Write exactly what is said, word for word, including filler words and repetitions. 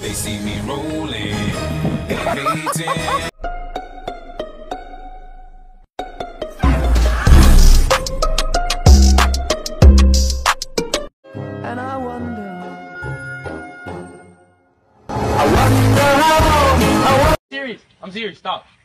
They see me rolling, they hating. And I wonder, I wonder how. I wonder. Serious. I'm serious. Stop.